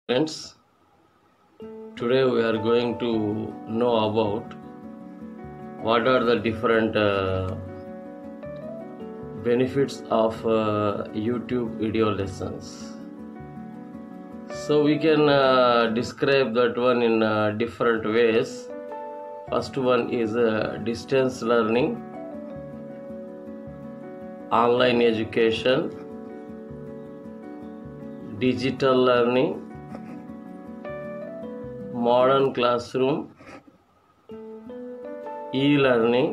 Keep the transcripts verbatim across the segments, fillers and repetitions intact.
Friends, today we are going to know about what are the different uh, benefits of uh, YouTube video lessons. So we can uh, describe that one in uh, different ways. First one is uh, distance learning, online education, digital learning, modern classroom, e-learning,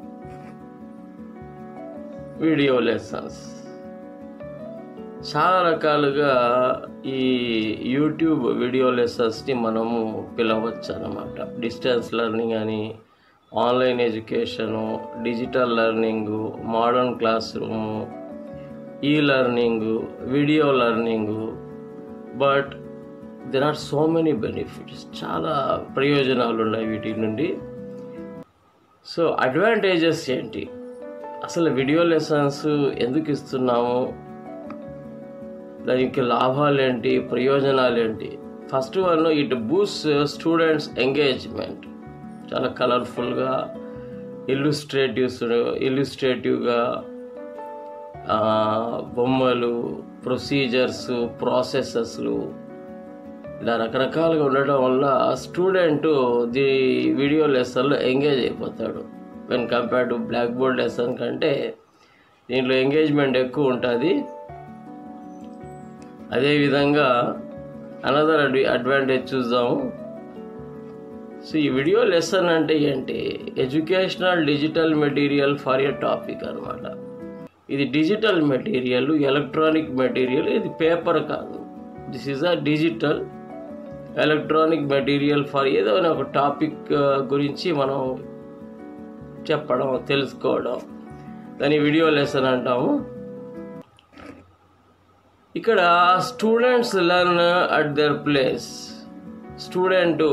video lessons. చాలా రకాలుగా ఈ YouTube video లెసన్స్ని మనము పిలవచ్చు అన్నమాట. Distance learning అని, online education, digital learning, modern classroom, e learning, video learning. But there are so many benefits. చాలా ప్రయోజనాలు ఉన్నాయి వీటి నుండి. సో అడ్వాంటేజెస్ ఏంటి, అసలు వీడియో లెసన్స్ ఎందుకు ఇస్తున్నాము, దానికి లాభాలు ఏంటి, ప్రయోజనాలు ఏంటి? First one, it boost students engagement. చాలా కలర్ఫుల్గా, ఇల్లుస్ట్రేటివ్స్ ఇల్లుస్ట్రేటివ్గా బొమ్మలు, ప్రొసీజర్స్, ప్రాసెసెస్లు ఇలా రకరకాలుగా ఉండటం వల్ల స్టూడెంట్ ది వీడియో లెసన్లో ఎంగేజ్ అయిపోతాడు. When compare to black board lesson కంటే దీంట్లో ఎంగేజ్మెంట్ ఎక్కువ ఉంటుంది. అదేవిధంగా అనదర్ అడ్వాంటేజ్ చూద్దాము. సో ఈ వీడియో లెసన్ అంటే ఏంటి? Educational digital material for a topic అనమాట. ఇది డిజిటల్ మెటీరియల్, ఎలక్ట్రానిక్ మెటీరియల్. ఇది పేపర్ కాదు. This is a digital electronic material for ఏదైనా ఒక టాపిక్ గురించి మనం చెప్పడం, తెలుసుకోవడం, దాని వీడియో లెసన్ అంటాము. ఇక్కడ students learn at their place. Student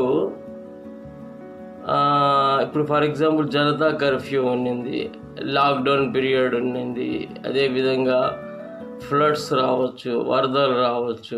ఇప్పుడు ఫర్ ఎగ్జాంపుల్ జనతా కర్ఫ్యూ ఉన్నింది, లాక్డౌన్ పీరియడ్ ఉన్నింది, అదేవిధంగా ఫ్లడ్స్ రావచ్చు, వరదలు రావచ్చు.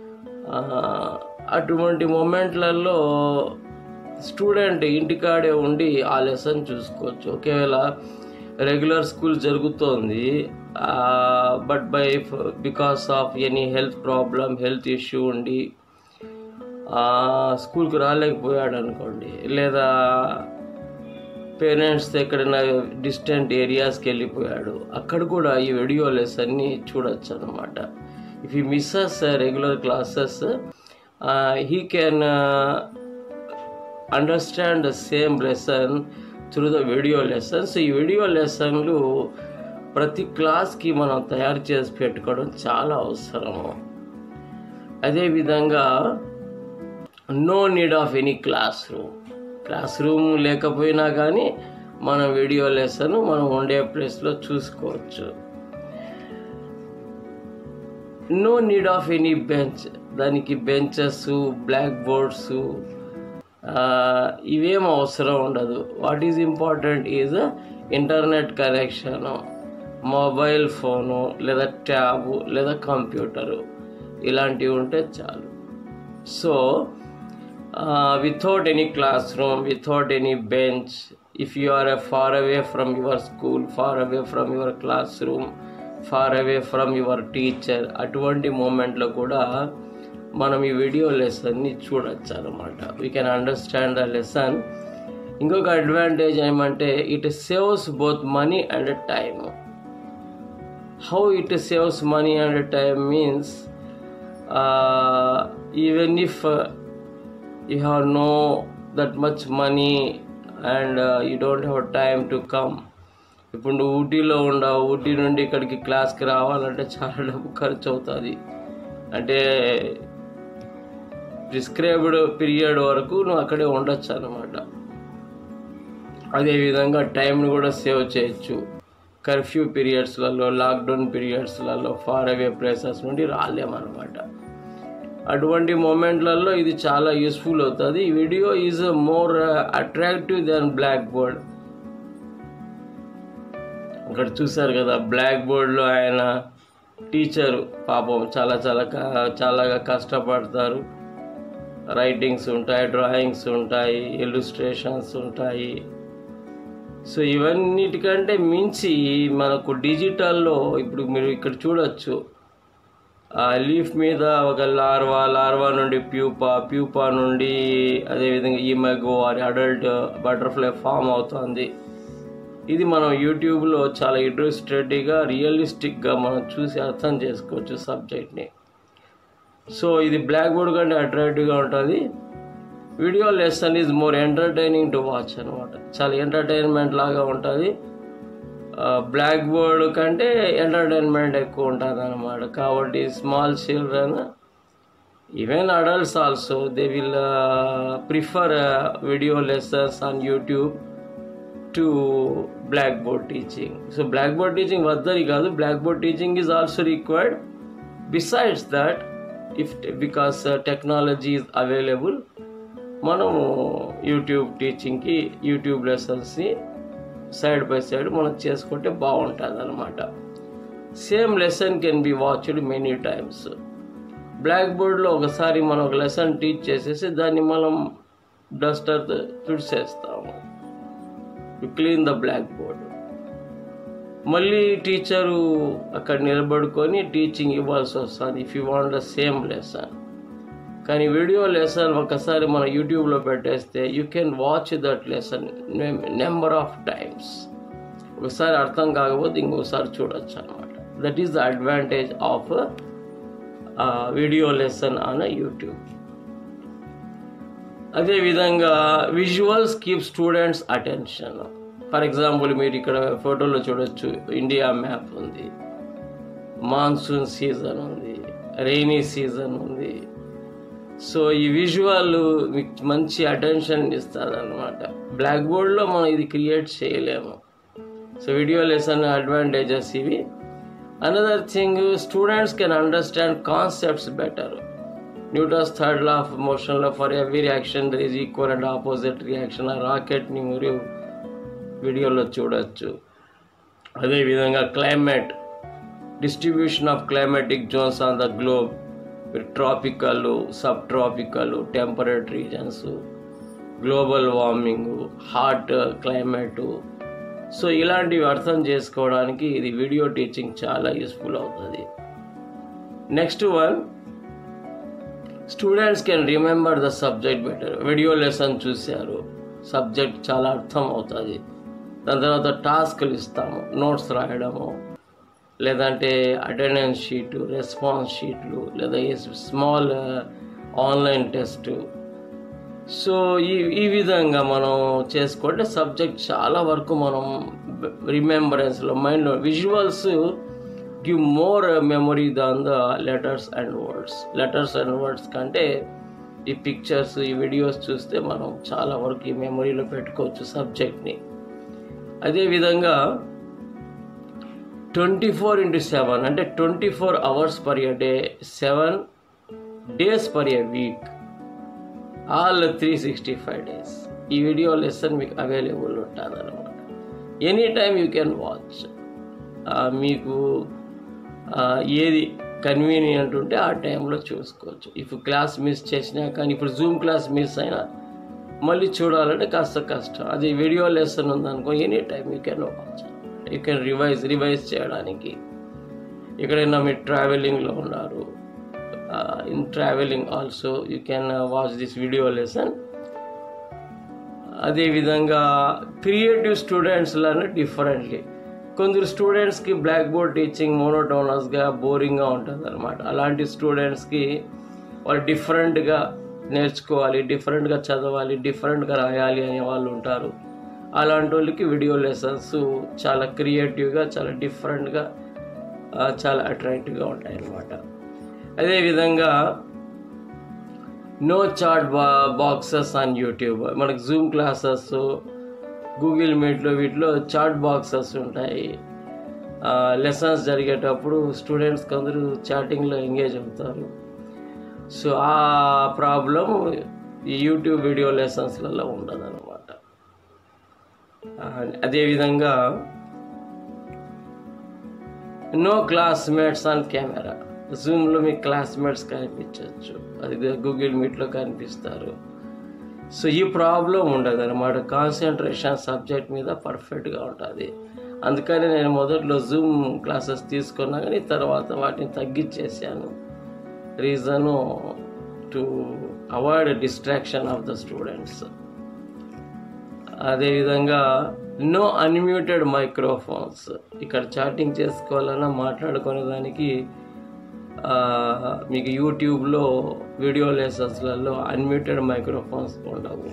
అటువంటి మూమెంట్లలో స్టూడెంట్ ఇంటికాడే ఉండి ఆ లెసన్ చూసుకోవచ్చు. ఒకవేళ రెగ్యులర్ స్కూల్ జరుగుతోంది, but by because of any health problem, health issue ఉండి స్కూల్కి రాలేకపోయాడు అనుకోండి, లేదా పేరెంట్స్ ఎక్కడైనా డిస్టెంట్ ఏరియాస్కి వెళ్ళిపోయాడు, అక్కడ కూడా ఈ వీడియో లెసన్ని చూడొచ్చు అనమాట. If he misses regular classes, he can understand the same lesson through the video lessons. ఈ వీడియో లెసన్లు ప్రతి క్లాస్కి మనం తయారు చేసి పెట్టుకోవడం చాలా అవసరము. అదేవిధంగా no need of any class room. Class room లేకపోయినా కానీ మన వీడియో లెసన్ మనం ఉండే ప్లేస్లో చూసుకోవచ్చు. No need of any bench. దానికి బెంచెస్, బ్లాక్ బోర్డ్స్ ఇవేం అవసరం ఉండదు. What is important is internet connection, mobile phone, లేదా ట్యాబు, లేదా కంప్యూటరు, ఇలాంటివి ఉంటే చాలు. So Uh, without any classroom, without any bench, if you are uh, far away from your school, far away from your classroom, far away from your teacher, అటువంటి మూమెంట్లో కూడా మనం ఈ వీడియో లెసన్ని చూడొచ్చు అనమాట. We can understand the lesson. ఇంకొక advantage ఏమంటే it saves both money and time. How it saves money and time means, even if you have no that much money and uh, you don't have time to come. ఇప్పుడు నువ్వు ఊటీలో ఉండవు, ఊటీ నుండి ఇక్కడికి క్లాస్కి రావాలంటే చాలా డబ్బు ఖర్చు అవుతుంది. అంటే ప్రిస్క్రైబ్డ్ పీరియడ్ వరకు నువ్వు అక్కడే ఉండొచ్చు అన్నమాట. అదేవిధంగా టైంని కూడా సేవ్ చేయొచ్చు. కర్ఫ్యూ పీరియడ్స్లలో, లాక్డౌన్ పీరియడ్స్లలో ఫార్ అవే ప్లేసెస్ నుండి రాలేమన్నమాట. అటువంటి మూమెంట్లలో ఇది చాలా యూస్ఫుల్ అవుతుంది. ఈ video is more attractive than black board. ఇక్కడ చూసారు కదా, బ్లాక్ బోర్డ్లో ఆయన టీచరు పాపం చాలా చాలా చాలా కష్టపడతారు. రైటింగ్స్ ఉంటాయి, డ్రాయింగ్స్ ఉంటాయి, ఇల్లుస్ట్రేషన్స్ ఉంటాయి. సో ఇవన్నిటికంటే మించి మనకు డిజిటల్లో ఇప్పుడు మీరు ఇక్కడ చూడొచ్చు, లీఫ్ మీద ఒక లార్వా, లార్వా నుండి ప్యూపా, ప్యూపా నుండి అదేవిధంగా imago or adult butterfly form అవుతుంది. ఇది మనం యూట్యూబ్లో చాలా ఇంట్రెస్టెడ్గా రియలిస్టిక్గా మనం చూసి అర్థం చేసుకోవచ్చు సబ్జెక్ట్ని. సో ఇది బ్లాక్ బోర్డ్ కంటే అట్రాక్టివ్గా ఉంటుంది. Video lesson is more entertaining to watch అనమాట. చాలా ఎంటర్టైన్మెంట్ లాగా ఉంటుంది. బ్లాక్ బోర్డ్ కంటే ఎంటర్టైన్మెంట్ ఎక్కువ ఉంటుంది అనమాట. కాబట్టి small children, even adults also, they will prefer video lessons on YouTube to black board teaching. So black board teaching వద్దని కాదు, black board teaching is also required. Besides that, if because technology is available, మనము YouTube టీచింగ్కి, YouTube లెసన్స్ని side by side మనం చేసుకుంటే బాగుంటుంది అనమాట. Same lesson can be watched many times. Black బోర్డ్లో ఒకసారి మనం ఒక లెసన్ టీచ్ చేసేసి దాన్ని మనం duster తుడిసేస్తాము, clean the black board. మళ్ళీ టీచరు అక్కడ నిలబడుకొని టీచింగ్ ఇవ్వాల్సి వస్తుంది if you want the same lesson. కానీ వీడియో లెసన్ ఒకసారి మన యూట్యూబ్లో పెట్టేస్తే you can watch that lesson number of times. ఒకసారి అర్థం కాకపోతే ఇంకోసారి చూడొచ్చు అనమాట. That is the advantage of video lesson on YouTube. అదేవిధంగా visuals keep students attention. For example మీరు ఇక్కడ ఫోటోలో చూడొచ్చు, ఇండియా మ్యాప్ ఉంది, మాన్సూన్ సీజన్ ఉంది, రెయినీ సీజన్ ఉంది. సో ఈ విజువల్ మీకు మంచి అటెన్షన్ ఇస్తుంది అనమాట. బ్లాక్ బోర్డ్లో మనం ఇది క్రియేట్ చేయలేము. సో వీడియో లెసన్ అడ్వాంటేజెస్ ఇవి. Another thing, students can understand concepts better. Newton's third law of మోషన్లో for every reaction there is equal and opposite reaction. ఆ రాకెట్ని మీరు వీడియోలో చూడొచ్చు. అదేవిధంగా climate, distribution of climatic zones on the globe, tropical, sub tropical, temperate regions, global warming, hot climate. So ఇలాంటివి అర్థం చేసుకోవడానికి ఇది వీడియో టీచింగ్ చాలా యూస్ఫుల్ అవుతుంది. Next one, students can remember the subject better. Video lesson చూశారు, subject చాలా అర్థం అవుతుంది. దాని తర్వాత టాస్క్లు ఇస్తాము, నోట్స్ రాయడము, లేదంటే అటెండెన్స్ షీటు, రెస్పాన్స్ షీట్లు, లేదా స్మాల్ ఆన్లైన్ టెస్ట్. సో ఈ ఈ విధంగా మనం చేసుకుంటే సబ్జెక్ట్ చాలా వరకు మనం రిమెంబరెన్స్లో, మైండ్లో, visuals give more memory than the letters and words. Letters and words కంటే ఈ పిక్చర్స్, ఈ వీడియోస్ చూస్తే మనం చాలా వరకు ఈ మెమొరీలో పెట్టుకోవచ్చు సబ్జెక్ట్ని. అదేవిధంగా ట్వంటీ ఫోర్ ఇంటూ సెవెన్ అంటే twenty four hours per a day, seven days per a week, all three sixty five days ఈ వీడియో లెసన్ మీకు అవైలబుల్ ఉంటుంది అనమాట. Any time you can watch. మీకు ఏది కన్వీనియంట్ ఉంటే ఆ టైంలో చూసుకోవచ్చు. ఇఫ్ క్లాస్ మిస్ చేసినా, కానీ ఇప్పుడు జూమ్ క్లాస్ మిస్ అయినా మళ్ళీ చూడాలంటే కాస్త కష్టం. అది వీడియో లెసన్ ఉందనుకో, any time you can watch. You can revise revise చేయడానికి. ఎక్కడైనా మీరు ట్రావెలింగ్లో ఉన్నారు, in travelling also you can watch this video lesson. అదేవిధంగా క్రియేటివ్ స్టూడెంట్స్లను డిఫరెంట్లీ, కొందరు స్టూడెంట్స్కి బ్లాక్ బోర్డ్ టీచింగ్ మోనోటోనస్గా, బోరింగ్గా ఉంటుంది అనమాట. అలాంటి స్టూడెంట్స్కి వాళ్ళు డిఫరెంట్గా నేర్చుకోవాలి, డిఫరెంట్గా చదవాలి, డిఫరెంట్గా రాయాలి అనే వాళ్ళు ఉంటారు. అలాంటి వాళ్ళకి వీడియో లెసన్స్ చాలా క్రియేటివ్గా, చాలా డిఫరెంట్గా, చాలా అట్రాక్టివ్గా ఉంటాయి అన్నమాట. అదేవిధంగా no chat ba boxes on YouTube. మనకు జూమ్ క్లాసెస్, గూగుల్ మీట్లో వీటిలో చాట్ బాక్సెస్ ఉంటాయి. లెసన్స్ జరిగేటప్పుడు స్టూడెంట్స్ కొందరు చాటింగ్లో ఎంగేజ్ అవుతారు. సో ఆ ప్రాబ్లం ఈ యూట్యూబ్ వీడియో లెసన్స్లలో ఉండదు అన్నమాట. అదేవిధంగా నో క్లాస్మేట్స్ ఆన్ కెమెరా. జూమ్లో మీ క్లాస్మేట్స్ కనిపించవచ్చు, అది గూగుల్ మీట్లో కనిపిస్తారు. సో ఈ ప్రాబ్లం ఉండదు అనమాట. కాన్సన్ట్రేషన్ సబ్జెక్ట్ మీద పర్ఫెక్ట్గా ఉంటుంది. అందుకని నేను మొదట్లో జూమ్ క్లాసెస్ తీసుకున్నా కానీ తర్వాత వాటిని తగ్గించేసాను. Reason to avoid distraction of the students. అదేవిధంగా నో అన్మ్యూటెడ్ మైక్రోఫోన్స్. ఇక్కడ చాటింగ్ చేసుకోవాలన్నా మాట్లాడుకునే దానికి మీకు యూట్యూబ్లో వీడియో లెసన్స్లలో అన్మ్యూటెడ్ మైక్రోఫోన్స్ ఉండవు.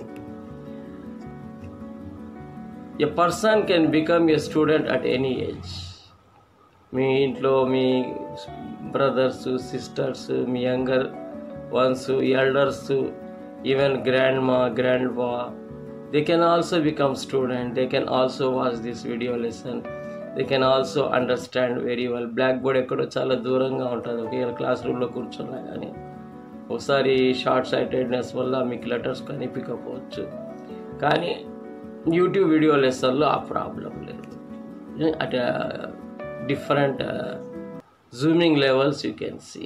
A person can become a student at any age. మీ ఇంట్లో మీ బ్రదర్స్, సిస్టర్స్, మీ younger ones, elders, even grandma, grandpa, they can also become student. They can also watch this video lesson. They can also understand very well. Black board ఎక్కడో చాలా దూరంగా ఉంటుంది, ఒకవేళ class రూమ్లో కూర్చున్నా కానీ ఒకసారి షార్ట్ సైటెడ్నెస్ వల్ల మీకు లెటర్స్ కనిపించకపోవచ్చు, కానీ యూట్యూబ్ వీడియో లెసన్లో ఆ ప్రాబ్లం లేదు. At different zooming levels you can see.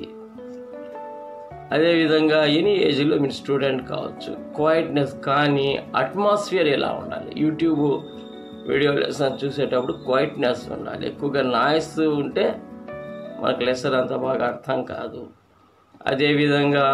అదేవిధంగా ఎనీ ఏజ్లో మీరు స్టూడెంట్ కావచ్చు. క్వైట్నెస్ కానీ అట్మాస్ఫియర్ ఎలా ఉండాలి, యూట్యూబ్ వీడియో లెసన్ చూసేటప్పుడు క్వైట్నెస్ ఉండాలి. ఎక్కువగా నాయిస్ ఉంటే మనకు లెసన్ అంత బాగా అర్థం కాదు. అదేవిధంగా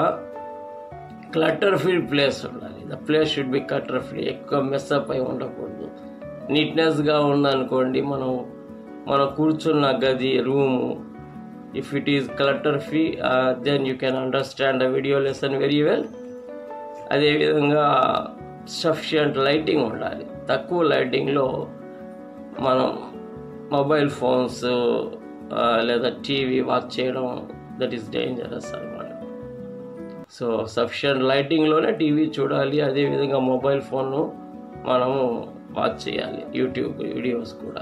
క్లటర్ ఫ్రీ ప్లేస్ ఉండాలి. The place should be clutter free. ఎక్కువ మెస్అప్ అయి ఉండకూడదు. నీట్నెస్గా ఉందనుకోండి, మనం మనం కూర్చున్న గది, room, if it is clutter free, uh, then you can understand the video lesson very well. అదే విధంగా సఫిషియంట్ లైటింగ్ ఉండాలి. తక్కువ లైటింగ్లో మనం మొబైల్ ఫోన్స్ లేదా టీవీ వాచ్ చేయడం దట్ ఈస్ డేంజరస్ అన్నమాట. సో సఫిషియంట్ లైటింగ్లోనే టీవీ చూడాలి. అదేవిధంగా మొబైల్ ఫోన్ను మనము వాచ్ చేయాలి, యూట్యూబ్ వీడియోస్ కూడా.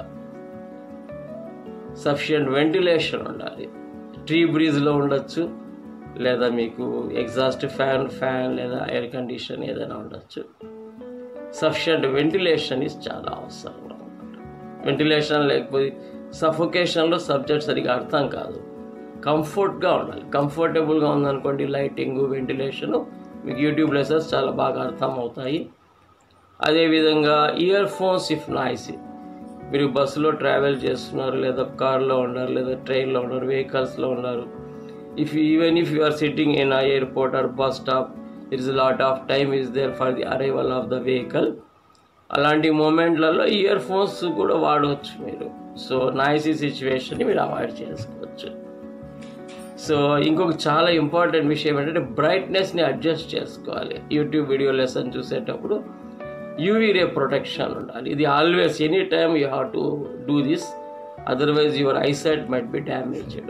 సఫిషియంట్ వెంటిలేషన్ ఉండాలి. ట్రీ బ్రీజ్లో ఉండొచ్చు, లేదా మీకు ఎగ్జాస్ట్ ఫ్యాన్ ఫ్యాన్ లేదా ఎయిర్ కండిషన్ ఏదైనా ఉండొచ్చు. సఫిషియంట్ వెంటిలేషన్ ఇస్ చాలా అవసరం అనమాట. వెంటిలేషన్ లేకపోతే సఫోకేషన్లో సబ్జెక్ట్ సరిగా అర్థం కాదు. కంఫర్ట్గా ఉండాలి. కంఫర్టబుల్గా ఉందనుకోండి, లైటింగ్, వెంటిలేషను మీకు యూట్యూబ్ లెసన్స్ చాలా బాగా అర్థం అవుతాయి. అదేవిధంగా ఇయర్ ఫోన్స్ ఇఫ్ నాయిసీ. మీరు బస్సులో ట్రావెల్ చేస్తున్నారు, లేదా కార్లో ఉన్నారు, లేదా ట్రైన్లో ఉన్నారు, వెహికల్స్లో ఉన్నారు. If even if you are sitting in a airport or bus stop, it is lot of time is there for the arrival of the vehicle. అలాంటి మూమెంట్లలో ఇయర్ ఫోన్స్ కూడా వాడవచ్చు మీరు. సో నాయిసీ సిచ్యువేషన్ని మీరు అవాయిడ్ చేసుకోవచ్చు. సో ఇంకొక చాలా ఇంపార్టెంట్ విషయం ఏంటంటే బ్రైట్నెస్ని అడ్జస్ట్ చేసుకోవాలి. యూట్యూబ్ వీడియో లెసన్ చూసేటప్పుడు యూవీ రే ప్రొటెక్షన్ ఉండాలి. ఇది always any time you have to do this, otherwise your eyesight might be damaged.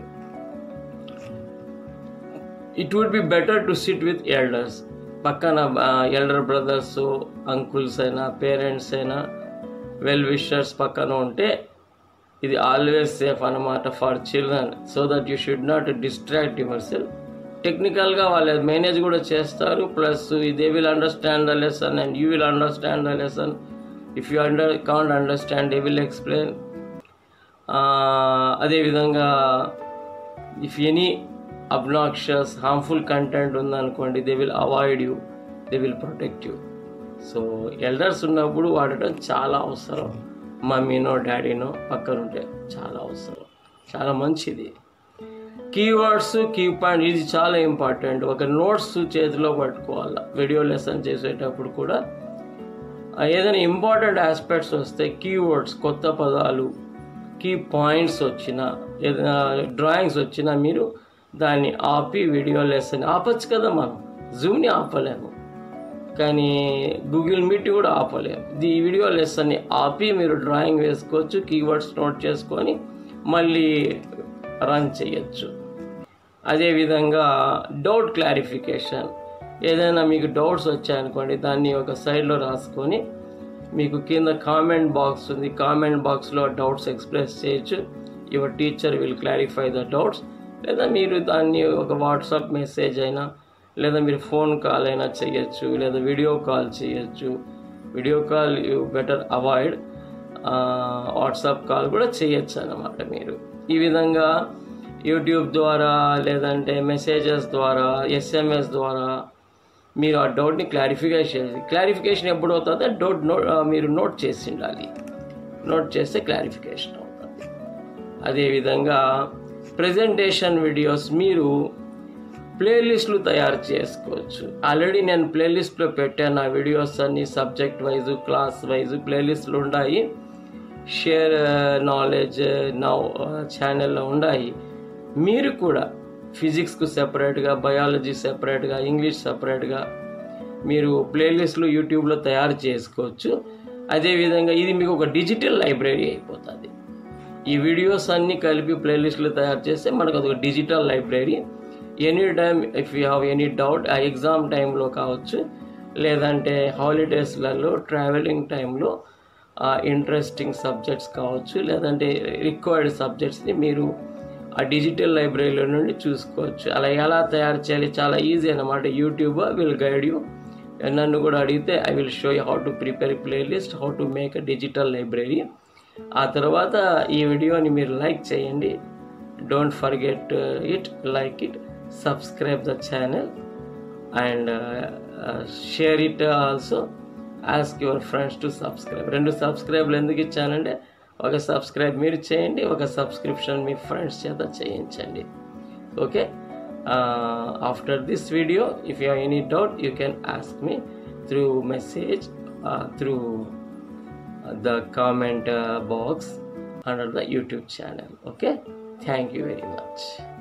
It would be better to sit with elders. పక్కన ఎల్డర్ బ్రదర్స్, అంకుల్స్ అయినా, parents అయినా, well wishers పక్కన ఉంటే ఇది always safe అన్నమాట for children. So that you should not distract your self. టెక్నికల్గా వాళ్ళు manage కూడా చేస్తారు, plus they will understand the lesson and you will understand the lesson. If you under can't understand they will explain. అదేవిధంగా if any obnoxious harmful content ఉందనుకోండి, they will avoid you, they will protect you. So elders ఉన్నప్పుడు వాడటం చాలా అవసరం. మమ్మీనో డాడీనో పక్కన ఉంటే చాలా అవసరం, చాలా మంచిది. కీవర్డ్స్, కీ పాయింట్ ఇది చాలా ఇంపార్టెంట్. ఒక నోట్స్ చేతిలో పట్టుకోవాలి. వీడియో లెసన్ చేసేటప్పుడు కూడా ఏదైనా ఇంపార్టెంట్ ఆస్పెక్ట్స్ వస్తే కీవర్డ్స్, కొత్త పదాలు, కీ పాయింట్స్ వచ్చినా, ఏదైనా డ్రాయింగ్స్ వచ్చినా మీరు దాన్ని ఆపి వీడియో లెసన్ ఆపచ్చు కదా. మనం జూమ్ని ఆపలేము, కానీ గూగుల్ మీట్ కూడా ఆపలేము. ఈ వీడియో లెసన్ని ఆపి మీరు డ్రాయింగ్ వేసుకోవచ్చు, కీవర్డ్స్ నోట్ చేసుకొని మళ్ళీ రన్ చేయొచ్చు. అదేవిధంగా డౌట్ క్లారిఫికేషన్. ఏదైనా మీకు డౌట్స్ వచ్చాయనుకోండి, దాన్ని ఒక సైడ్లో రాసుకొని మీకు కింద కామెంట్ బాక్స్ ఉంది, కామెంట్ బాక్స్లో డౌట్స్ ఎక్స్ప్రెస్ చేయొచ్చు. Your teacher will clarify the doubts. లేదా మీరు దాన్ని ఒక వాట్సాప్ మెసేజ్ అయినా, లేదా మీరు ఫోన్ కాల్ అయినా చేయొచ్చు, లేదా వీడియో కాల్ చేయొచ్చు. Video call you better avoid, WhatsApp call కూడా చేయొచ్చు అన్నమాట మీరు. ఈ విధంగా యూట్యూబ్ ద్వారా లేదంటే మెసేజెస్ ద్వారా ఎస్ఎంఎస్ ద్వారా మీరు ఆ డౌట్ని క్లారిఫికై చేసి క్లారిఫికేషన్ ఎప్పుడు అవుతుందో డౌట్ నోట్ మీరు నోట్ చేసి ఉండాలి. నోట్ చేస్తే క్లారిఫికేషన్ అవుతుంది. అదేవిధంగా ప్రజెంటేషన్ వీడియోస్ మీరు ప్లేలిస్టులు తయారు చేసుకోవచ్చు. ఆల్రెడీ నేను ప్లేలిస్ట్లో పెట్టాను ఆ వీడియోస్ అన్ని సబ్జెక్ట్ వైజు క్లాస్ వైజు ప్లేలిస్టులు ఉన్నాయి. షేర్ నాలెడ్జ్ నా ఛానల్లో ఉన్నాయి. మీరు కూడా ఫిజిక్స్కు సెపరేట్గా, బయాలజీ సెపరేట్గా, ఇంగ్లీష్ సెపరేట్గా మీరు ప్లేలిస్టులు యూట్యూబ్లో తయారు చేసుకోవచ్చు. అదేవిధంగా ఇది మీకు ఒక డిజిటల్ లైబ్రరీ అయిపోతుంది. ఈ వీడియోస్ అన్నీ కలిపి ప్లేలిస్టులు తయారు చేస్తే మనకు అదొక digital library. Any time if you have any doubt ఆ ఎగ్జామ్ టైంలో కావచ్చు, లేదంటే హాలిడేస్లలో ట్రావెలింగ్ టైంలో ఇంట్రెస్టింగ్ సబ్జెక్ట్స్ కావచ్చు, లేదంటే రిక్వైర్డ్ సబ్జెక్ట్స్ని మీరు ఆ డిజిటల్ లైబ్రరీలో నుండి చూసుకోవచ్చు. అలా ఎలా తయారు చేయాలి చాలా ఈజీ అన్నమాట. YouTube will guide you. నన్ను కూడా అడిగితే I will show you how to prepare playlist, how to make a digital library. ఆ తర్వాత ఈ వీడియోని మీరు లైక్ చేయండి. Don't forget it, like it, subscribe the channel and uh, uh, share it also. Ask your friends to subscribe. రెండు సబ్స్క్రైబ్లు ఎందుకు ఇచ్చానంటే ఒక subscribe మీరు చేయండి, ఒక సబ్స్క్రిప్షన్ మీ ఫ్రెండ్స్ చేత చేయించండి. Okay, after this video if you have any doubt you can ask me through message, through the comment box under the YouTube channel. Okay, thank you very much.